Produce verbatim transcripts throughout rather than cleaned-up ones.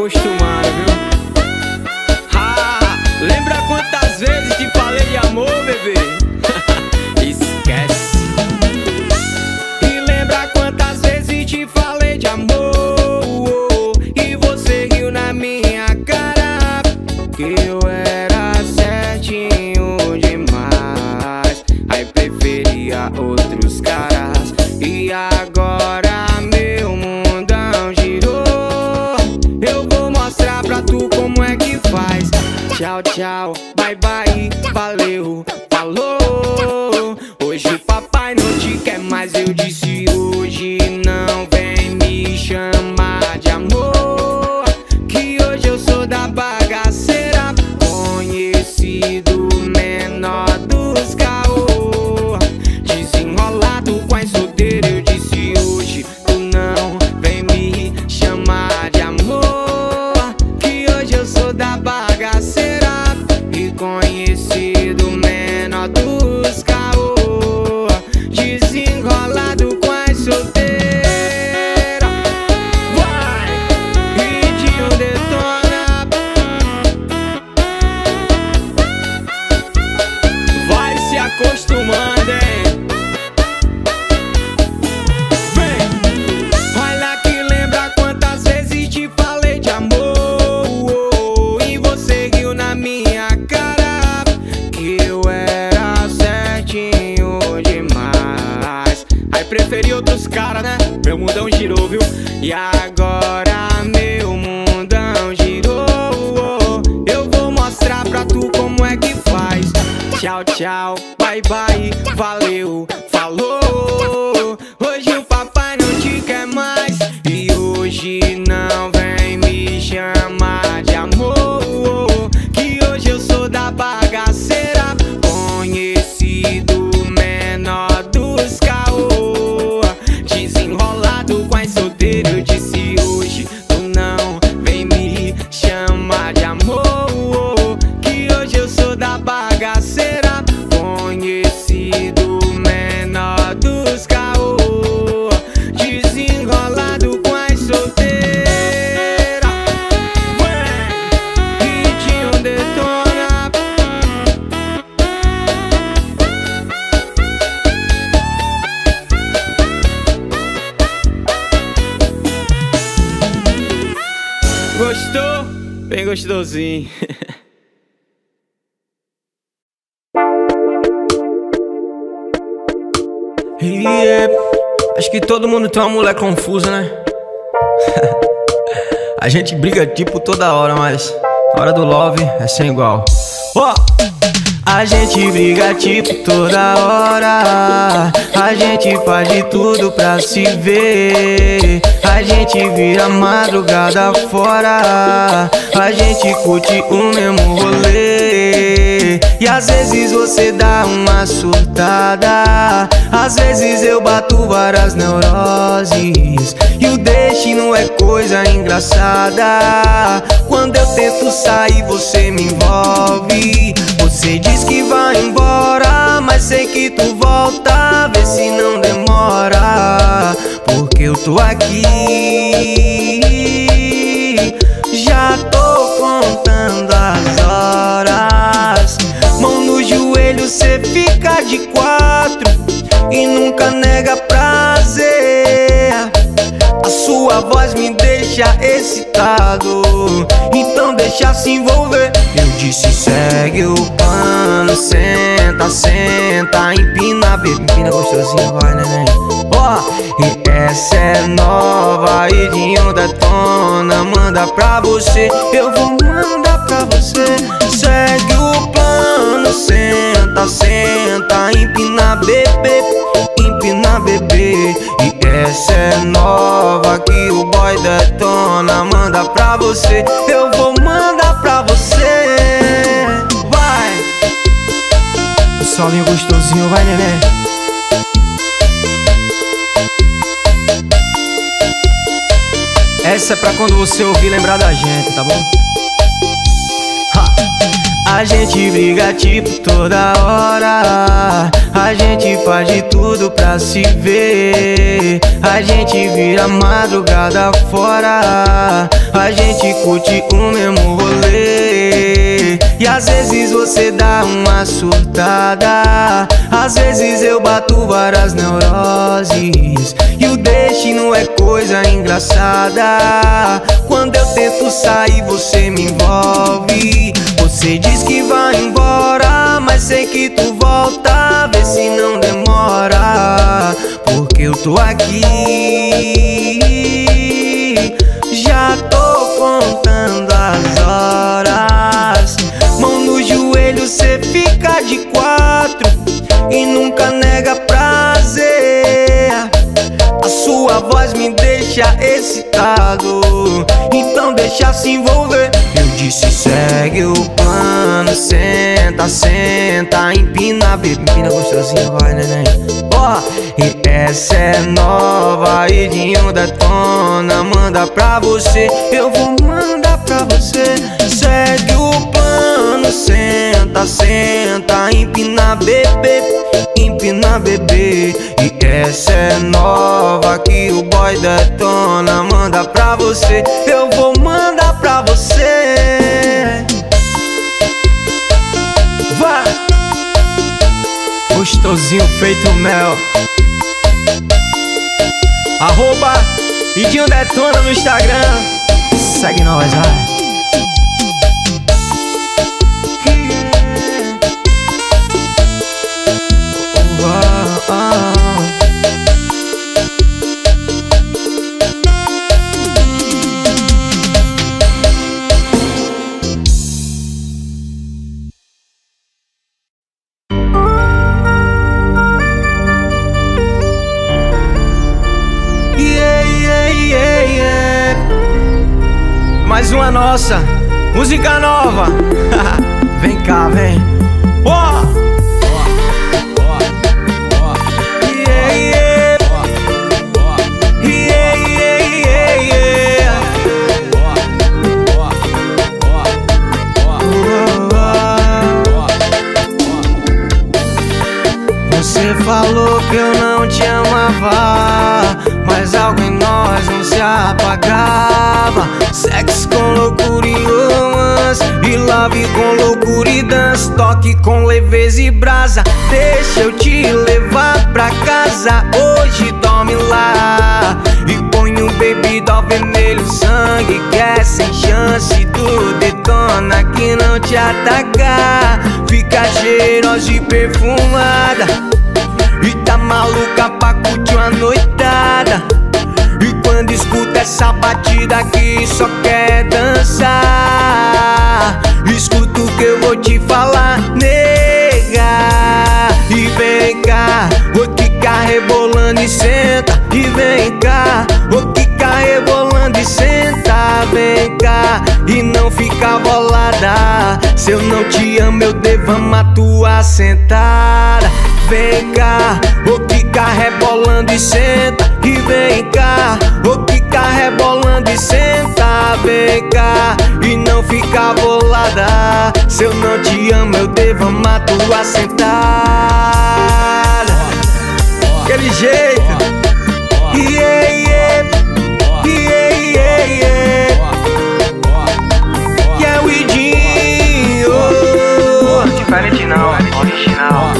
acostumando, viu? Ah, lembra quantas vezes te falei de amor, bebê? Esquece. E lembra quantas vezes te falei de amor, e você riu na minha cara, que eu era certinho demais, aí preferia outros caras. E agora meu mundão girou, eu vou mostrar pra tu como é que faz. Tchau, tchau, bye, bye, valeu, falou. Hoje papai não te quer mais, eu disse hoje não vem me chamar de amor, que hoje eu sou da bagaceira, conhecido menor dos caô, desenrolado com as solteiras. Eu disse hoje tu não vem me chamar de amor, que hoje eu sou da bagaceira e conhecido menor dos caô, desenrolado com as solteiras. Vai, Ridinho detona, vai se acostumando, hein? Vem, olha que lembra quantas vezes te falei de amor, e você riu na minha cara, que eu era certinho demais, aí preferi outros caras, né? Meu mundão girou, viu? E agora meu mundão girou, eu vou mostrar pra tu como é que faz. Tchau, tchau, bye, bye, valeu, falou. Hoje o papai não te quer mais, e hoje não vem me chamar de amor, que hoje eu sou da bagaceira, conhecido menor dos caô, desenrolado com as solteiras. Eu disse hoje tu não vem me chamar de amor, que hoje eu sou da bagaceira, conhecido menor dos caô, desenrolado com as solteiras. Vem, Ridinho detona, gostou? Bem gostosinho. E é, acho que todo mundo tem uma mulher confusa, né? A gente briga tipo toda hora, mas na hora do love é sem igual. Ó! A gente briga tipo toda hora, a gente faz de tudo pra se ver, a gente vira madrugada fora, a gente curte o mesmo rolê. E às vezes você dá uma surtada, às vezes eu bato várias neuroses, e o destino é coisa engraçada. Quando eu tento sair você me envolve, você diz que vai embora, mas sei que tu volta, vê se não demora, porque eu tô aqui, já tô contando as horas. Mão no joelho, cê fica de quatro e nunca nega prazer. A sua voz me deixa excitado, então deixa se envolver. Eu disse segue o plano, senta, senta, empina, bebê, empina gostosinho, vai, neném. Ó, oh, e essa é nova, Ridinho detona, manda pra você, eu vou mandar pra você. Segue o plano, senta, senta, empina, bebê, empina, bebê. E essa é nova que o boy detona, manda pra você, eu vou mandar pra você. Vai, o solinho gostosinho, vai, neném. Essa é pra quando você ouvir lembrar da gente, tá bom? Ha! A gente briga tipo toda hora, a gente faz de tudo pra se ver, a gente vira madrugada fora, a gente curte o mesmo rolê. E às vezes você dá uma surtada, às vezes eu bato várias neuroses. E o destino é coisa engraçada, quando eu tento sair você me envolve. Você diz que vai embora, mas sei que tu volta, vê se não demora, porque eu tô aqui. Já tô contando as horas, mão no joelho, cê fica de quatro e nunca nega prazer. A sua voz me deixa excitado, então deixa se envolver. Eu disse segue o plano, senta, senta, empina, bebê, empina gostosinha, vai neném. Ó, oh, e essa é nova, Idinho detona, manda pra você, eu vou mandar pra você. Segue o plano, senta, senta, empina, bebê, empina, bebê. E essa é nova que o boy detona, manda pra você, eu vou mandar pra você. Vai! Gostosinho feito mel. Arroba Idinho detona no Instagram. Segue nós, vai. Mais uma nossa, música nova. Vem cá, vem. Ó, ó, ó, yeah, yeah. Yeah, yeah, yeah, yeah. Você falou que eu não te amava, mas algo em nós não se apagava. Sexo com loucura e romance, e love com loucura e dance, toque com leveza e brasa. Deixa eu te levar pra casa, hoje dorme lá. E põe um baby doll vermelho, sangue que é sem chance. Tu detona que não te atacar, fica cheirosa e perfumada, e tá maluca pra curtir uma noitada. E quando escuta essa batida que só quer dançar, escuta o que eu vou te falar, nega. E vem cá, vou ficar rebolando e senta. E vem cá, vou ficar rebolando e senta. Vem cá, e não fica bolada, se eu não te amo eu devo amar tua sentada. Vem cá, vou ficar rebolando e senta. E vem cá, vou ficar rebolando e senta. Vem cá, e não fica bolada, se eu não te amo eu devo amar tua sentada. Aquele jeito. Yeah, yeah. Yeah, yeah, yeah. Que é o Idinho. Diferente não, original.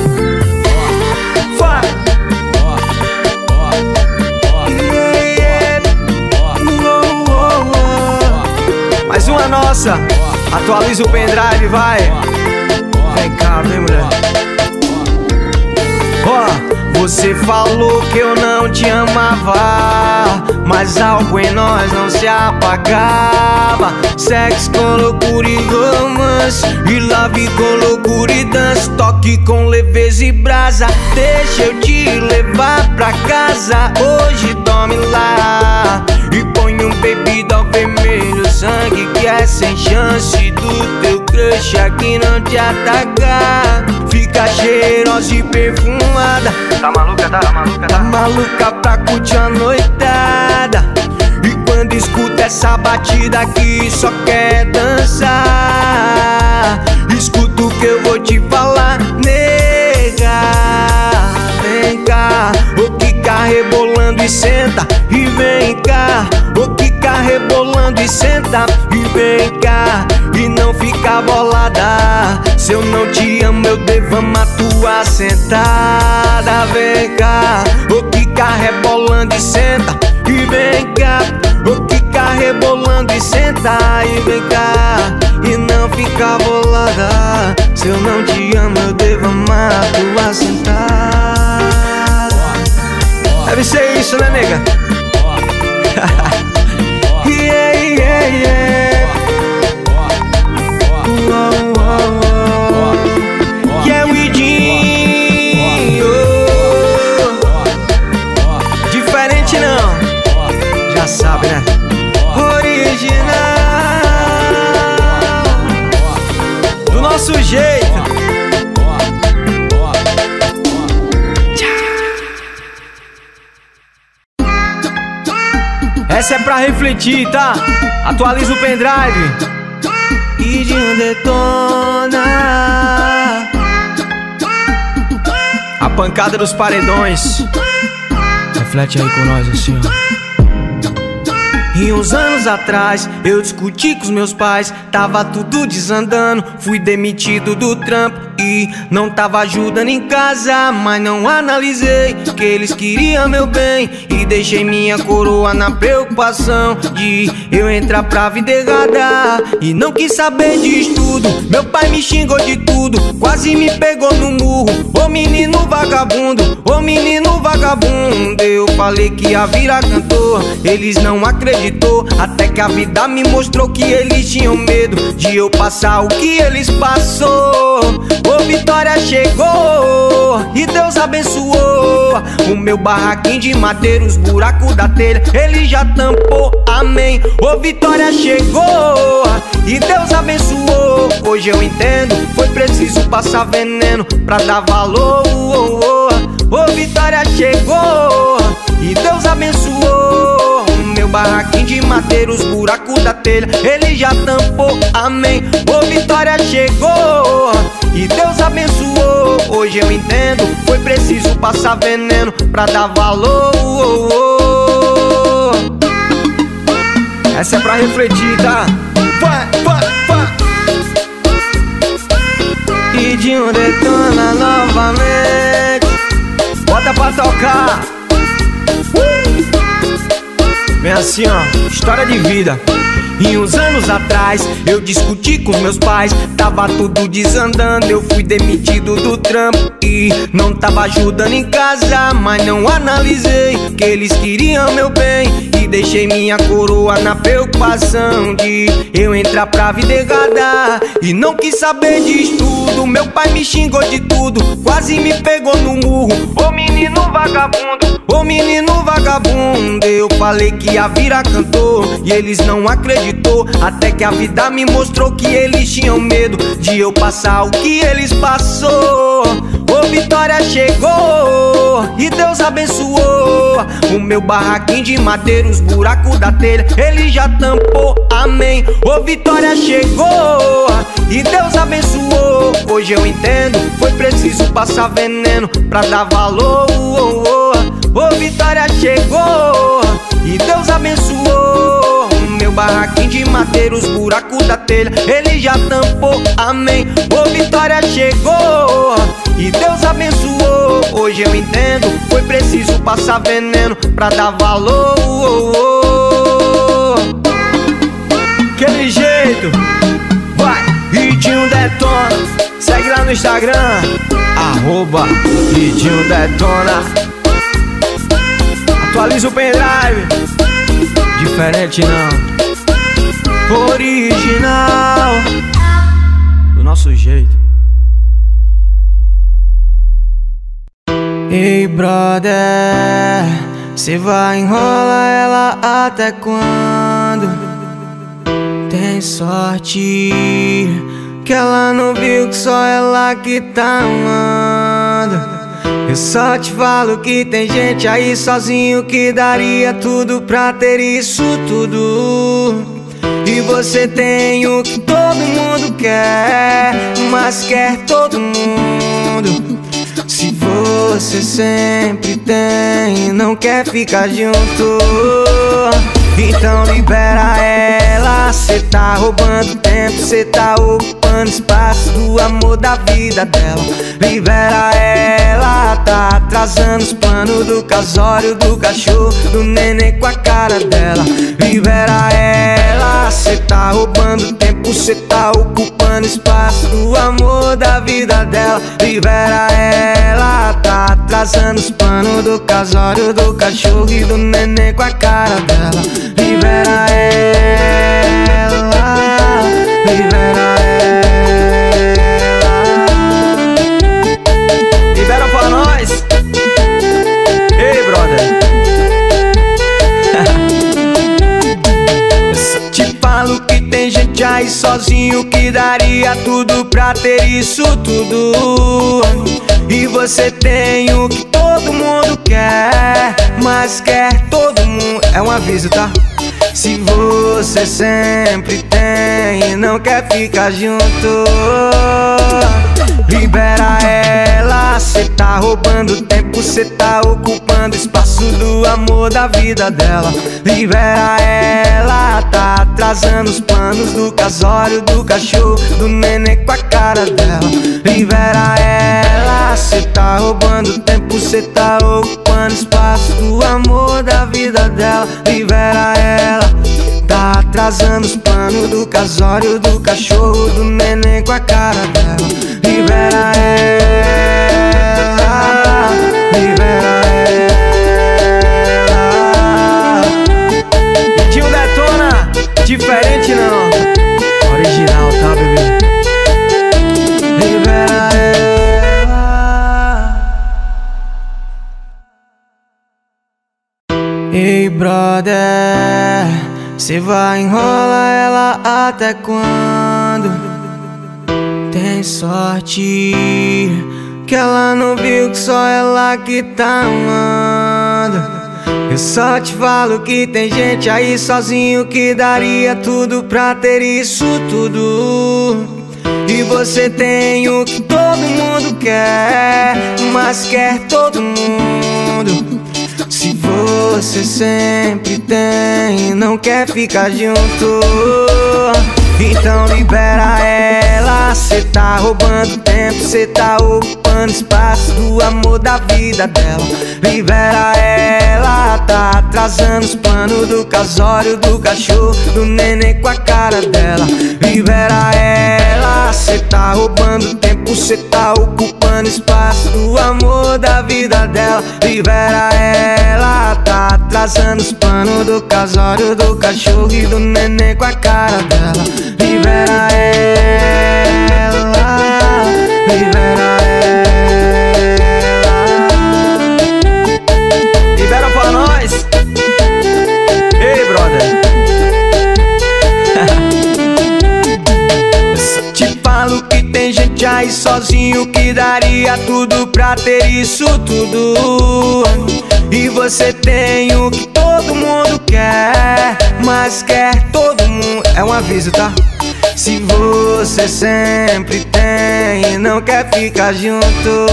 Mais uma nossa, atualiza o pendrive, vai. Vem cá, vem mulher. Ó, você falou que eu não te amava, mas algo em nós não se apagava. Sexo com loucura e romance, e love com loucura e dance, toque com leveza e brasa. Deixa eu te levar pra casa, hoje dorme lá. E põe um baby doll vermelho, sangue que é sem chance. Do teu crush aqui não te atacar, fica cheirosa e perfumada. Tá maluca, tá maluca, tá maluca pra curtir a noitada. E quando escuta essa batida que só quer dançar, escuta o que eu vou te falar, nega. Vem cá, vou ficar rebolando e senta. E vem cá, vou ficar rebolando e senta. senta e vem cá e não fica bolada. Se eu não te amo eu devo amar tua sentada. Vem cá, ô quica rebolando e senta e vem cá, ô quica rebolando e senta e vem cá e não fica bolada. Se eu não te amo eu devo amar tua sentada. Deve ser isso, né, nega? Yeah, yeah, yeah. Oh, oh, oh. Yeah, we Dinho. Diferente não, já sabe, né? Original, do nosso jeito. Essa é pra refletir, tá? Atualiza o pendrive. E de um detona. A pancada dos paredões. Reflete aí com nós assim, ó. E uns anos atrás eu discuti com os meus pais, tava tudo desandando, fui demitido do trampo e não tava ajudando em casa. Mas não analisei que eles queriam meu bem e deixei minha coroa na preocupação de eu entrar pra vida errada. E não quis saber de estudo, meu pai me xingou de tudo, quase me pegou no murro. Ô menino vagabundo, ô menino vagabundo. Eu falei que ia virar cantor, eles não acreditam. Até que a vida me mostrou que eles tinham medo de eu passar o que eles passou. Ô vitória chegou e Deus abençoou o meu barraquinho de madeira, os buracos da telha ele já tampou, amém. Ô vitória chegou e Deus abençoou. Hoje eu entendo, foi preciso passar veneno pra dar valor. Ô vitória chegou e Deus abençoou meu barraquinho de madeira, os buracos da telha ele já tampou, amém. Ô vitória chegou e Deus abençoou. Hoje eu entendo, foi preciso passar veneno pra dar valor. Essa é pra refletir, tá? Vai, vai, vai. E de um detona novamente. Bota pra tocar. Vem assim, ó, história de vida. E uns anos atrás eu discuti com meus pais, tava tudo desandando, eu fui demitido do trampo e não tava ajudando em casa. Mas não analisei que eles queriam meu bem e deixei minha coroa na preocupação de eu entrar pra vida errada. E não quis saber de estudo, meu pai me xingou de tudo, quase me pegou no murro. Ô menino vagabundo, ô menino vagabundo. Eu falei que ia virar cantor e eles não acreditou. Até que a vida me mostrou que eles tinham medo de eu passar o que eles passou. Ô vitória chegou e Deus abençoou o meu barraquinho de madeira, os buracos da telha ele já tampou, amém. Ô vitória chegou e Deus abençoou. Hoje eu entendo, foi preciso passar veneno pra dar valor. Ô vitória chegou e Deus abençoou meu barraquinho de madeira, os buracos da telha ele já tampou, amém. Ô vitória chegou e Deus abençoou. Hoje eu entendo, foi preciso passar veneno pra dar valor. Aquele jeito, vai, Ridinho Detona. Segue lá no Instagram, arroba Ridinho Detona. Atualiza o pendrive, diferente não, original, do nosso jeito. Ei brother, cê vai enrolar ela até quando? Tem sorte que ela não viu que só ela que tá amando. Eu só te falo que tem gente aí sozinho que daria tudo pra ter isso tudo. E você tem o que todo mundo quer, mas quer todo mundo. Se você sempre tem e não quer ficar junto, Então libera ela. Cê tá roubando tempo, cê tá ocupando espaço do amor da vida dela. Libera ela, tá atrasando os planos do casório, do cachorro, do neném com a cara dela. Libera ela, cê tá roubando tempo, cê tá ocupando espaço do amor da vida dela. Libera ela, tá atrasando os planos do casório, do cachorro e do neném com a cara dela. Libera ela, libera ela. Libera pra nós. Ei, brother. Te falo que tem gente aí sozinho que daria tudo pra ter isso tudo. E você tem o que todo mundo quer, mas quer todo mundo. É um aviso, tá? Se você sempre tem e não quer ficar junto, libera ela. Cê tá roubando tempo, cê tá ocupando espaço do amor da vida dela. Libera ela, tá atrasando os planos do casório, do cachorro, do neném com a cara dela. Libera ela, cê tá roubando tempo, cê tá ocupando espaço do amor da vida dela. Libera ela, tá atrasando os planos do casório, do cachorro, do neném com a cara dela. Libera ela, libera ela. Tio Detona, diferente não, original, tá, bebê? Libera ela. Ei, brother, cê vai enrolar ela até quando? Tem sorte que ela não viu que só ela que tá amando. Eu só te falo que tem gente aí sozinho que daria tudo pra ter isso tudo. E você tem o que todo mundo quer, mas quer todo mundo. Se você sempre tem e não quer ficar junto, então libera ela. Cê tá roubando tempo, cê tá ocupando espaço do amor da vida dela. Libera ela, tá atrasando os planos do casório, do cachorro, do neném com a cara dela. Libera ela, cê tá roubando tempo, cê tá ocupando espaço do amor da vida dela. Libera ela, tá atrasando os planos do casório, do cachorro e do neném com a cara dela. Libera ela, libera ela. Libera pra nós. Ei, brother. Te falo que tem gente aí sozinho que daria tudo pra ter isso tudo. E você tem o que todo mundo quer, mas quer todo mundo. É um aviso, tá? Se você sempre tem e não quer ficar junto,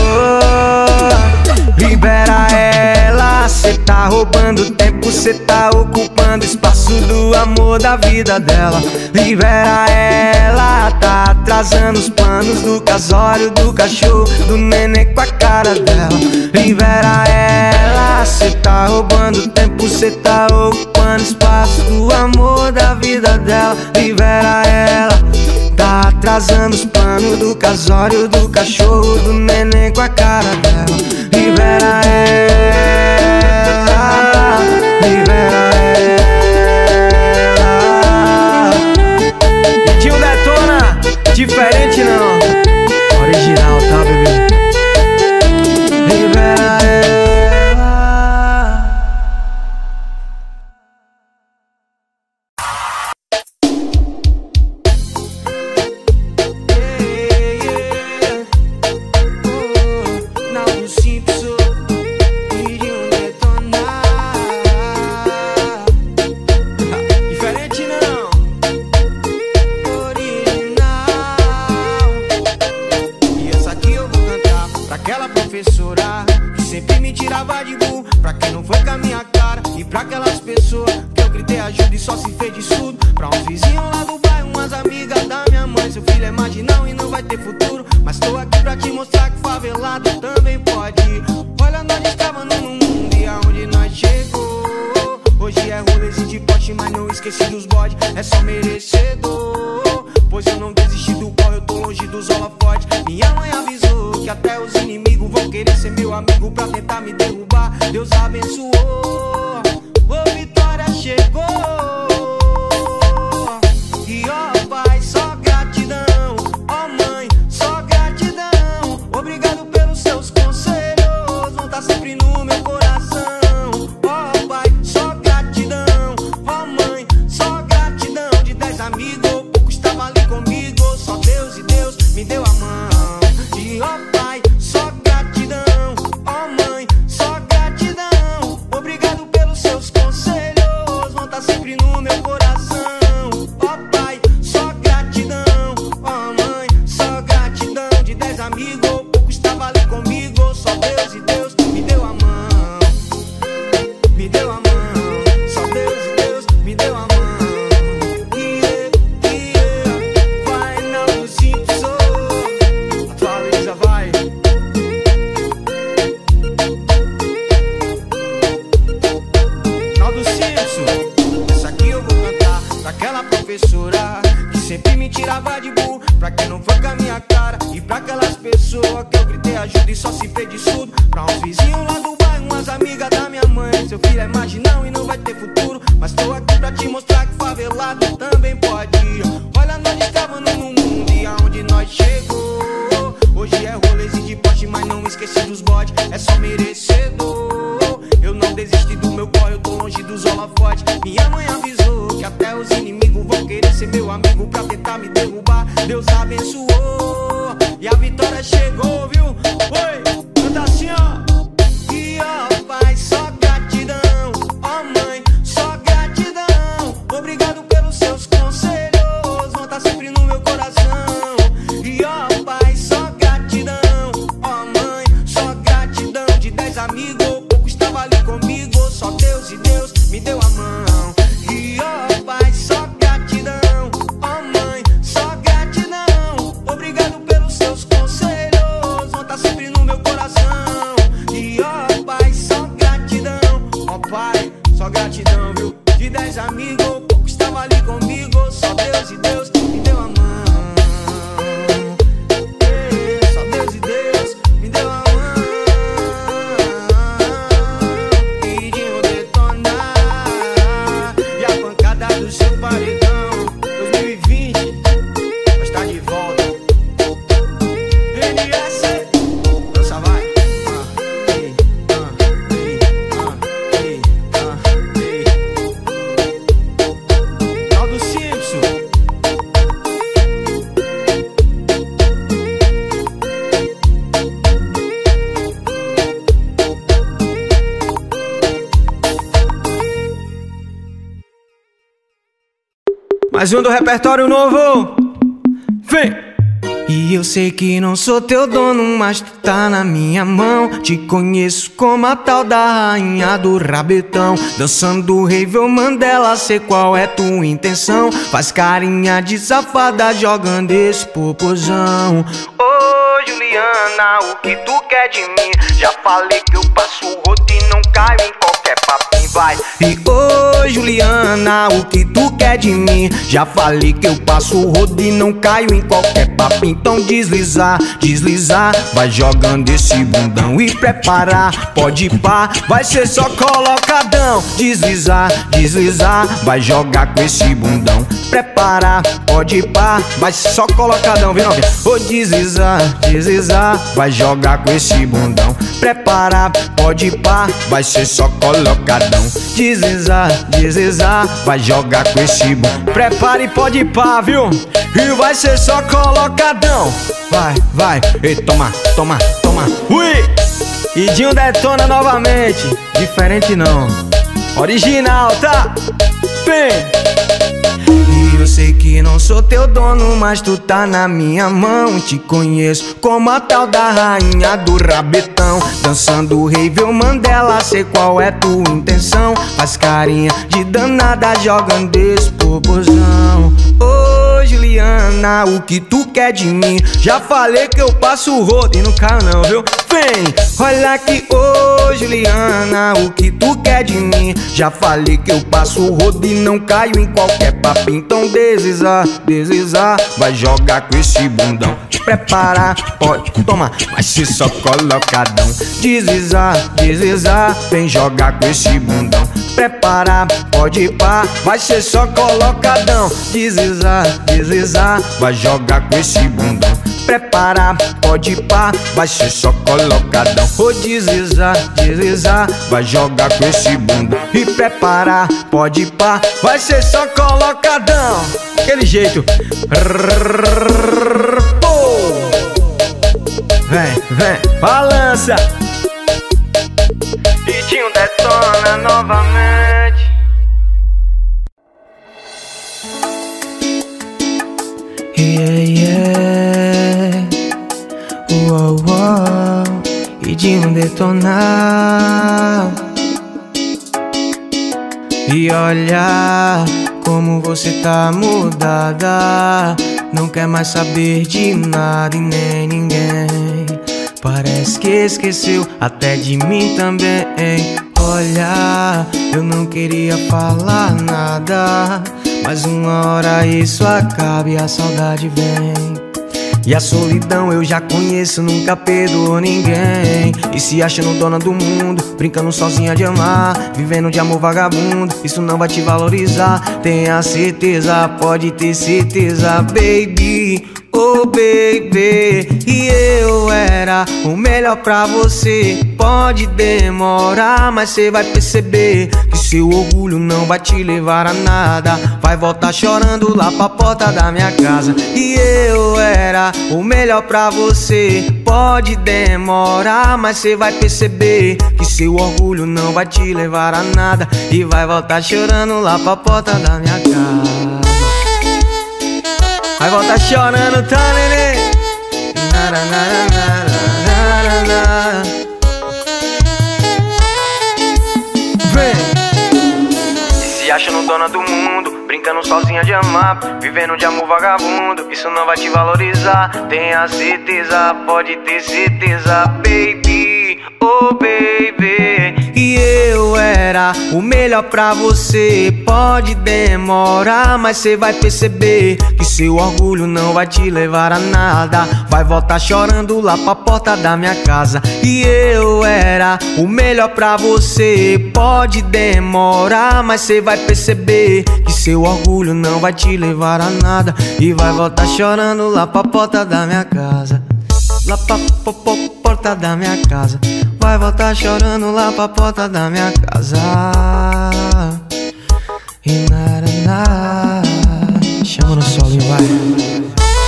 libera ela. Cê tá roubando tempo, cê tá ocupando espaço do amor da vida dela. Libera ela, tá atrasando os planos do casório, do cachorro, do neném com a cara dela. Libera ela, cê tá roubando tempo, cê tá ocupando espaço do amor da vida dela. Libera ela, tá atrasando os planos do casório, do cachorro, do neném com a cara dela. Libera ela, libera ela. E tio Detona, diferente não, original, tá, bebê? Libera ela. ajuda e só se fez de surdo. Pra uns vizinhos lá do bairro, umas amigas da minha mãe. Seu filho é marginal e não vai ter futuro, mas tô aqui pra te mostrar que favelado também pode. Olha, nós estávamos num mundo e aonde nós chegou. Hoje é rolês de poste, mas não esqueci dos bode. É só merecedor, pois eu não desisti do corre, eu tô longe dos holofotes. Minha mãe avisou que até os inimigos vão querer ser meu amigo pra tentar me derrubar. Deus abençoou, ô vitória chegou. E ó pai, só gratidão, ó mãe, só gratidão. Obrigado pelos seus conselhos, vão tá sempre no meu coração. Ó pai, só gratidão, ó mãe, só gratidão. De dez amigos, pouco estava ali comigo, só Deus e Deus me deu a mão. E ó pai, só gratidão, ó mãe, só gratidão. Obrigado pelos seus conselhos, vão tá sempre no meu coração. Ó pai, só gratidão, ó mãe, só gratidão. De dez amigos, pouco estava ali comigo, só Deus e Deus me deu a mão. Me deu a mão, só Deus e Deus me deu a mão. Yeah, yeah, vai não sinto sou. Atualiza, vai. Final do Simpson, essa aqui eu vou cantar pra aquela professora que sempre me tirava de burro, pra quem não foi com a minha cara, e pra aquelas pessoas que eu gritei ajuda e só se fez de surdo. Pra uns vizinhos lá do bairro, umas amigas da minha mãe. Seu filho é marginal e não vai ter futuro, mas tô aqui pra te mostrar que favelado também pode. Olha, nós estávamos num mundo e aonde nós chegou. Hoje é rolês de poste, mas não esqueci dos bode. É só merecedor, eu não desisti do meu corre, eu tô longe dos holofotes. Minha mãe avisou que até os inimigos vão querer ser meu amigo pra tentar me derrubar. Deus abençoou e a vitória chegou, viu? Oi, canta assim, ó. E ó pai, só gratidão, ó mãe, só gratidão. Obrigado pelos seus conselhos, vão tá sempre no meu coração. E ó pai, só gratidão, ó mãe, só gratidão. De dez amigos, pouco estava ali comigo, só Deus e Deus me deu a mão. E ó pai, só gratidão, ó mãe, só gratidão. Obrigado pelos seus conselhos, vão tá sempre no meu coração. E ó pai, só gratidão, ó pai, só gratidão, viu? De dez amigos, pouco estava ali comigo, só Deus e Deus me deu a mão. É, só Deus e Deus me deu a mão. Idinho detonar e a pancada do seu paredão. dois mil e vinte, nós tá de volta. N S, dança vai. Ah, ei, ah, ei, ah, ei, ah, ei. Final do Simpson. Mais um do repertório novo. Vem! E eu sei que não sou teu dono, mas tu tá na minha mão. Te conheço como a tal da rainha do rabetão. Dançando rave ou Mandela, sei qual é tua intenção. Faz carinha de safada jogando esse popozão. Ô Juliana, o que tu quer de mim? Já falei que eu passo o rodo e não caio em qualquer papinho, vai. E ô Juliana, o que tu quer de mim? Já falei que eu passo o rodo e não caio em qualquer papinho. Então deslizar, deslizar, vai jogando esse bundão e preparar. Pode pá, vai ser só colocadão. Deslizar, deslizar, vai jogar com esse bundão. Preparar, pode pá, vai ser só colocadão, viu novinha? Ô deslizar, deslizar, vai jogar com esse bundão. Preparar, pode pá, vai ser só colocadão. Deslizar, deslizar, vai jogar com esse bundão. Prepare, pode pá, viu? E vai ser só colocadão. Vai, vai, e toma, toma, toma. Ui! Idinho detona novamente. Diferente não, original, tá? Vem! E Eu sei que não sou teu dono, mas tu tá na minha mão. Te conheço como a tal da rainha do rabetão. Dançando rave eu Mandela, sei qual é tua intenção. Faz carinha de danada, jogando esse popozão. Ô Juliana, o que tu quer de mim? Já falei que eu passo o rodo e não caio não, viu? Vem, olha aqui, ô Juliana, o que tu quer de mim? Já falei que eu passo o rodo e não caio em qualquer papo. Então deslizar, deslizar, vai jogar com esse bundão. Te preparar, pode tomar, vai ser só colocadão. Deslizar, deslizar, vem jogar com esse bundão. Preparar, pode ir pá, vai ser só colocadão. Deslizar, deslizar, vai jogar com esse bundão. Preparar, pode ir pá, vai ser só colocadão. Vou deslizar, deslizar, vai jogar com esse bundão. E preparar, pode ir pá, vai ser só colocadão. Aquele jeito. Vem, vem, balança. Vidinho detona novamente. Yeah, yeah. Uou, uou. Vidinho detonar. E olha como você tá mudada. Não quer mais saber de nada e nem ninguém. Parece que esqueceu até de mim também. Olha, eu não queria falar nada, mas uma hora isso acaba e a saudade vem. E a solidão eu já conheço, nunca perdoou ninguém. E se achando dona do mundo, brincando sozinha de amar, vivendo de amor vagabundo, isso não vai te valorizar. Tenha certeza, pode ter certeza, baby. Oh baby, e eu era o melhor pra você. Pode demorar, mas cê vai perceber que seu orgulho não vai te levar a nada. Vai voltar chorando lá pra porta da minha casa. E eu era o melhor pra você. Pode demorar, mas cê vai perceber que seu orgulho não vai te levar a nada. E vai voltar chorando lá pra porta da minha casa. Vai voltar chorando, tá, nenê? Nara, nara, nara, nara. Vem! Se achando dona do mundo, brincando sozinha de amar, vivendo de amor vagabundo, isso não vai te valorizar. Tenha certeza, pode ter certeza, baby. Oh baby, e eu era o melhor pra você. Pode demorar, mas cê vai perceber que seu orgulho não vai te levar a nada. Vai voltar chorando lá pra porta da minha casa. E eu era o melhor pra você. Pode demorar, mas cê vai perceber que seu orgulho não vai te levar a nada. E vai voltar chorando lá pra porta da minha casa. Lá pra porta da minha casa. Vai voltar chorando lá pra porta da minha casa. E nada, nada. Chama no solo e vai.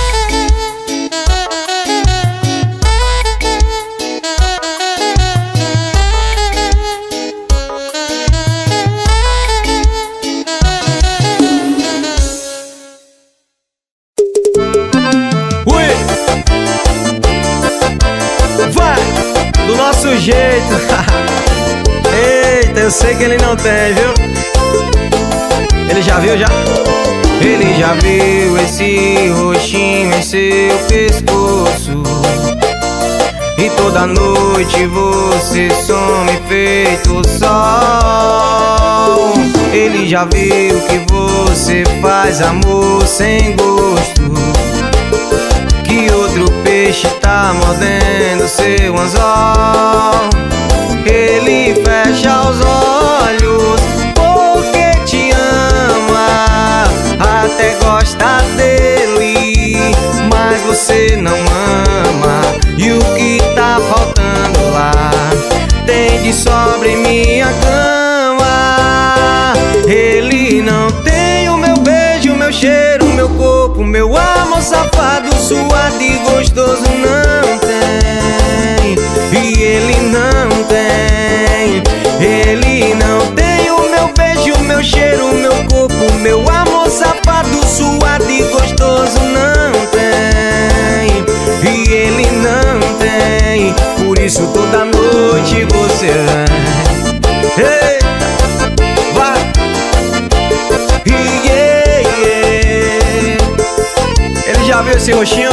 Do nosso jeito. Eita, eu sei que ele não tem, viu? Ele já viu, já? Ele já viu esse roxinho em seu pescoço. E toda noite você some feito sol. Ele já viu que você faz amor sem gosto, que outro peixe tá mordendo seu anzol. Ele fecha os olhos porque te ama, até gosta dele, mas você não ama. E o que tá faltando lá tem de sobra em minha cama. Ele não tem o meu beijo, meu cheiro, meu corpo, meu amor safado, suado e gostoso não tem. E ele não tem. Ele não tem o meu beijo, meu cheiro, meu corpo, meu amor safado, suado Eita, vai. Yeah, yeah. Ele já viu esse roxinho?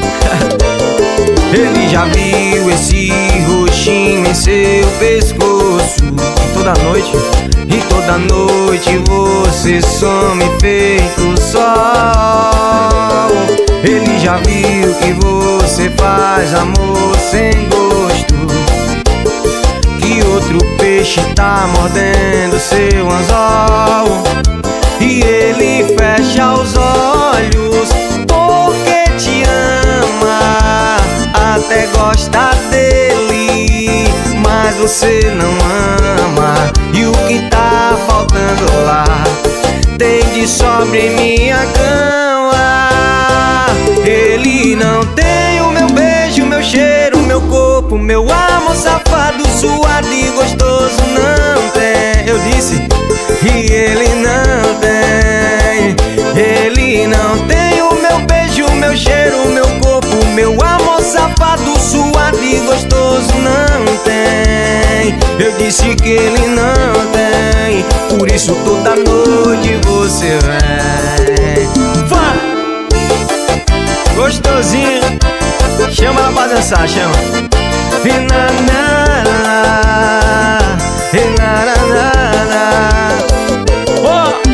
Ele já viu esse roxinho em seu pescoço. E toda noite, e toda noite você some feito sol. Ele já viu que você faz amor sem gosto, que outro peixe tá mordendo seu anzol. E ele fecha os olhos porque te ama, até gosta dele, mas você não ama. E o que tá faltando lá tem de sobra em minha cama. Ele não tem o meu beijo, meu cheiro, meu corpo, meu amor safado, suado e gostoso. Não tem, eu disse. E ele não tem. Ele não tem o meu beijo, meu cheiro, meu corpo, meu amor safado, suado e gostoso. Não tem. Eu disse que ele não tem. Por isso toda noite você vem. Vai! Gostosinho. Chama ela pra dançar, chama. E na na na, e na na na na. Oh!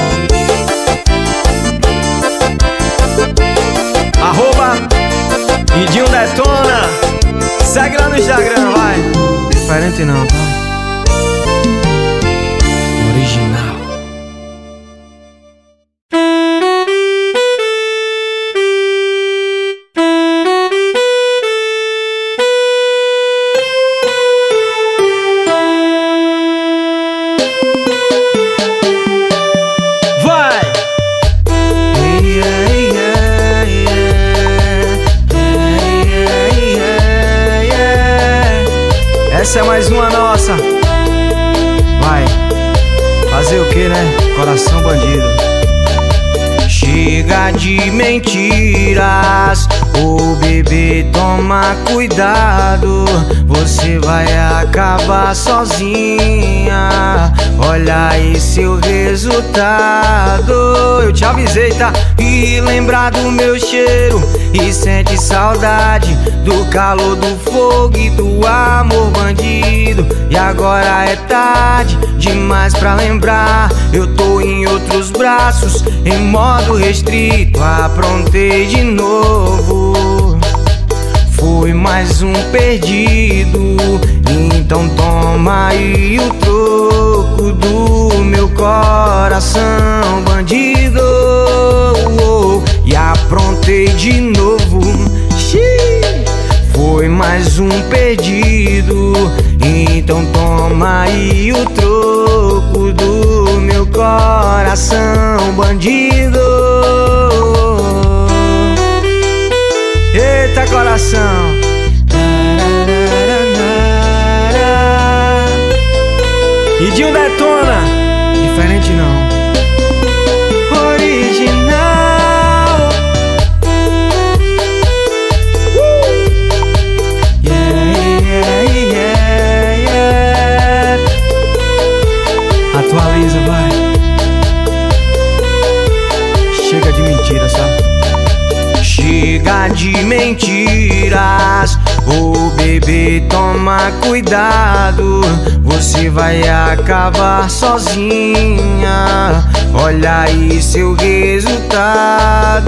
Arroba Idinho Detona. Segue lá no Instagram, vai. Diferente não, tá? Original. Essa é mais uma nossa. Vai fazer o que, né? Coração bandido. Chega de mentiras, ô bebê, toma cuidado, você vai acabar sozinha. Olha aí seu resultado. Eu te avisei, tá? E lembrar do meu cheiro e sente saudade do calor do fogo e do amor bandido. E agora é tarde demais pra lembrar. Eu tô em outros braços, em modo restrito. Aprontei de novo, fui mais um perdido. Então toma aí o troco do meu coração bandido. E aprontei de novo, foi mais um perdido. Então toma aí o troco do meu coração bandido. Eita coração. Idinho Detona. Diferente não. Original. uh! Yeah, yeah, yeah, yeah. Atualiza, vai. Chega de mentiras, sabe? Chega de mentiras, ô bebê, toma cuidado, você vai acabar sozinha. Olha aí seu resultado.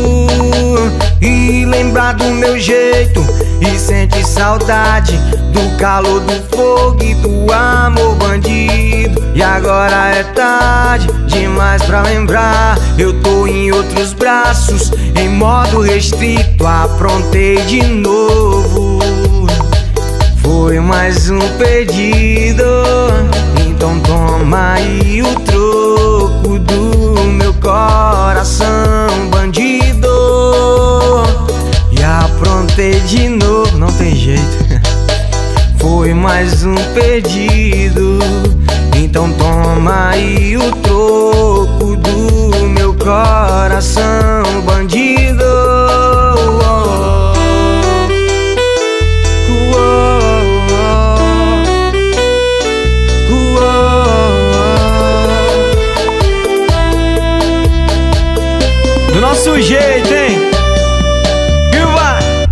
E lembrar do meu jeito e sente saudade do calor do fogo e do amor bandido. E agora é tarde demais pra lembrar. Eu tô em outros braços, em modo restrito. Aprontei de novo, foi mais um pedido. Então toma aí o troco do meu coração bandido. E aprontei de novo, não tem jeito. Foi mais um pedido. Então toma aí o troco do meu coração bandido. Oh, oh, oh, do jeito, hein? E vai!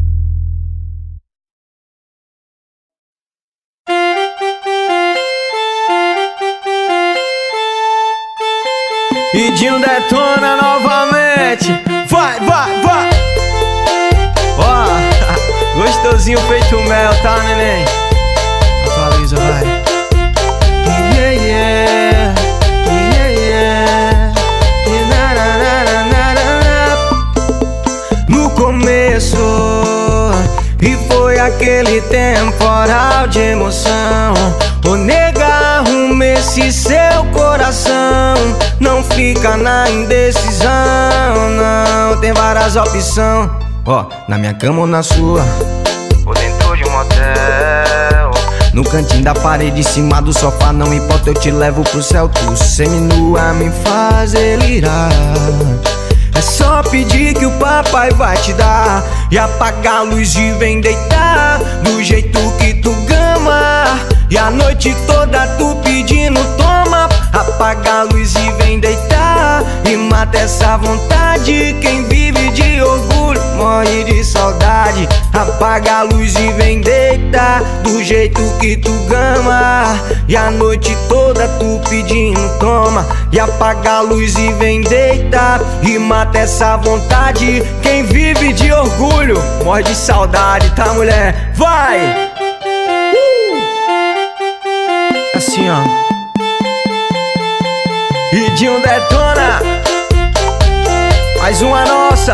E Dinho detona novamente. Vai, vai, vai! Ó, gostosinho feito mel, tá, neném? Atualiza, vai. Yeah, yeah, yeah, yeah. Na, na, na, na, na. No começo, e foi aquele temporal de emoção. Ô nega, arrume esse seu coração. Não fica na indecisão, não. Tem várias opções. Ó, na minha cama ou na sua, ou dentro de um motel, no cantinho da parede, em cima do sofá. Não importa, eu te levo pro céu. Tu seminua me faz delirar. É só pedir que o papai vai te dar. E apagar a luz e vem deitar do jeito que tu gama. E a noite toda tu pedindo toma. Apaga a luz e vem deitar. E mata essa vontade. Quem vive de orgulho morre de saudade. Apaga a luz e vem deitar do jeito que tu gama. E a noite toda tu pedindo toma. E apaga a luz e vem deitar. E mata essa vontade. Quem vive de orgulho morre de saudade, tá, mulher? Vai! Assim, ó. E Dinho detona. Mais uma nossa.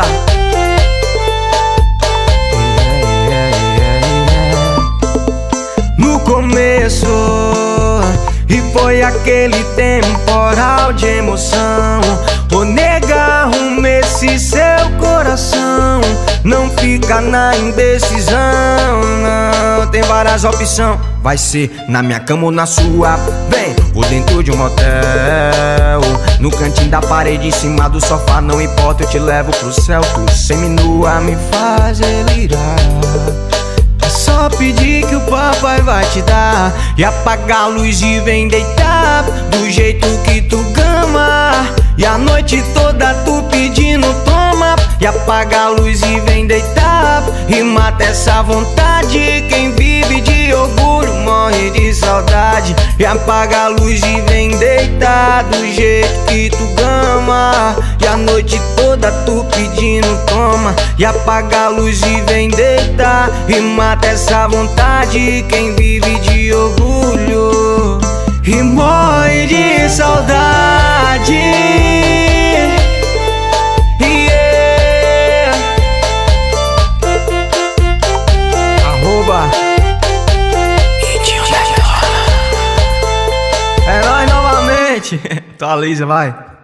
Yeah, yeah, yeah. No começo, e foi aquele temporal de emoção. Ô nega, arrume esse seu coração. Não fica na indecisão, não. Tem várias opções. Vai ser na minha cama ou na sua, vem, ou dentro de um motel, no cantinho da parede, em cima do sofá. Não importa, eu te levo pro céu. Tu seminua me faz delirar. É só pedir que o papai vai te dar. E apagar a luz e vem deitar do jeito que tu gama. E a noite toda tu pedindo toma. E apaga a luz e vem deitar. E mata essa vontade. Quem vive de orgulho morre de saudade. E apaga a luz e vem deitar do jeito que tu gama. E a noite toda tu pedindo toma. E apaga a luz e vem deitar. E mata essa vontade. Quem vive de orgulho e morre de saudade. Yeah. Arroba É nóis novamente. Atualiza, vai.